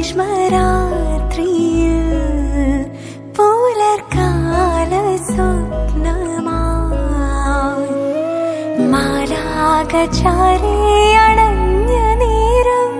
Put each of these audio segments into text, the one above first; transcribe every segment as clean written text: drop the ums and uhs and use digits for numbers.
ഗ്രീഷ്മരാത്രിയിൽ പുലർക്കാല സ്വപ്നമായി മാലാഖചാരി അണഞ്ഞ നേരം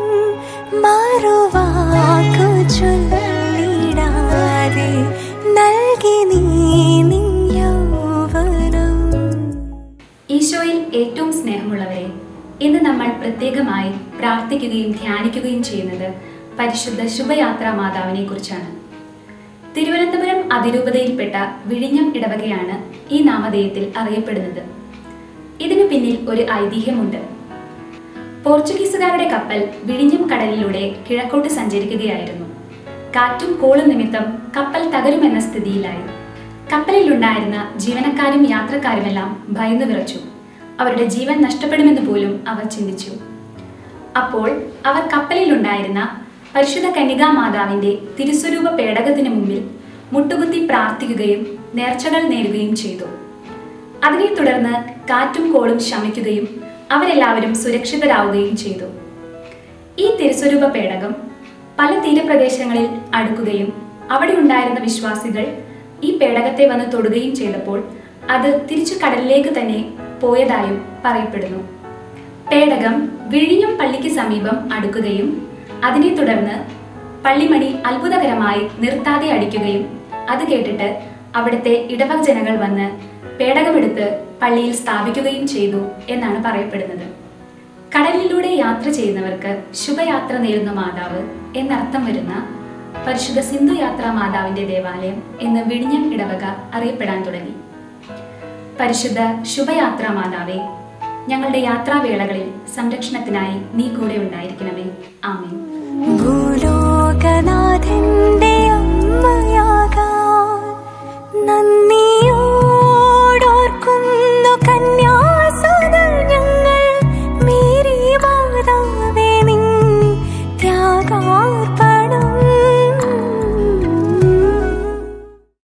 മറുവാക്കു ചൊല്ലിടാതെ നൽകി നീ നിൻ യൗവനം. ഈശോയിൽ ഏറ്റവും സ്നേഹമുള്ളവരെ, ഇന്ന് നമ്മൾ പ്രത്യേകമായി പ്രാർത്ഥിക്കുകയും ധ്യാനിക്കുകയും ചെയ്യുന്നത് പരിശുദ്ധ ശുഭയാത്രാ മാതാവിനെ കുറിച്ചാണ്. തിരുവനന്തപുരം അതിരൂപതയിൽപ്പെട്ട വിഴിഞ്ഞം ഇടവകയാണ് ഈ നാമധേയത്തിൽ അറിയപ്പെടുന്നത്. ഇതിനു പിന്നിൽ ഒരു ഐതിഹ്യമുണ്ട്. പോർച്ചുഗീസുകാരുടെ കപ്പൽ വിഴിഞ്ഞം കടലിലൂടെ കിഴക്കോട്ട് സഞ്ചരിക്കുകയായിരുന്നു. കാറ്റും കോളും നിമിത്തം കപ്പൽ തകരുമെന്ന സ്ഥിതിയിലായി. കപ്പലിലുണ്ടായിരുന്ന ജീവനക്കാരും യാത്രക്കാരുമെല്ലാം ഭയന്നു വിറച്ചു. അവരുടെ ജീവൻ നഷ്ടപ്പെടുമെന്ന് പോലും അവർ ചിന്തിച്ചു. അപ്പോൾ അവർ കപ്പലിലുണ്ടായിരുന്ന പരിശുദ്ധ കന്യകാ മാതാവിന്റെ തിരുസ്വരൂപ പേടകത്തിന് മുമ്പിൽ മുട്ടുകുത്തി പ്രാർത്ഥിക്കുകയും നേർച്ചകൾ നേരുകയും ചെയ്തു. അതിനെ തുടർന്ന് കാറ്റും കോളും ശമിക്കുകയും അവരെല്ലാവരും സുരക്ഷിതരാവുകയും ചെയ്തു. ഈ തിരുസ്വരൂപ പേടകം പല തീരപ്രദേശങ്ങളിൽ അടുക്കുകയും അവിടെ ഉണ്ടായിരുന്ന വിശ്വാസികൾ ഈ പേടകത്തെ വന്ന് തൊടുകയും ചെയ്തപ്പോൾ അത് തിരിച്ചു കടലിലേക്ക് തന്നെ പോയതായും പറയപ്പെടുന്നു. പേടകം വിഴിഞ്ഞം പള്ളിക്ക് സമീപം അടുക്കുകയും അതിനെ തുടർന്ന് പള്ളിമണി അത്ഭുതകരമായി നിർത്താതെ അടിക്കുകയും അത് കേട്ടിട്ട് അവിടുത്തെ ഇടവക ജനങ്ങൾ വന്ന് പേടകമെടുത്ത് പള്ളിയിൽ സ്ഥാപിക്കുകയും ചെയ്തു എന്നാണ് പറയപ്പെടുന്നത്. കടലിലൂടെ യാത്ര ചെയ്യുന്നവർക്ക് ശുഭയാത്ര നേരുന്ന മാതാവ് എന്നർത്ഥം വരുന്ന പരിശുദ്ധ സിന്ധു യാത്രാ മാതാവിന്റെ ദേവാലയം എന്ന് വിഴിഞ്ഞം ഇടവക അറിയപ്പെടാൻ തുടങ്ങി. പരിശുദ്ധ ശുഭയാത്രാ മാതാവേ, ഞങ്ങളുടെ യാത്രാവേളകളിൽ സംരക്ഷണത്തിനായി നീ കൂടെ ഉണ്ടായിരിക്കണമേ. ആമേൻ.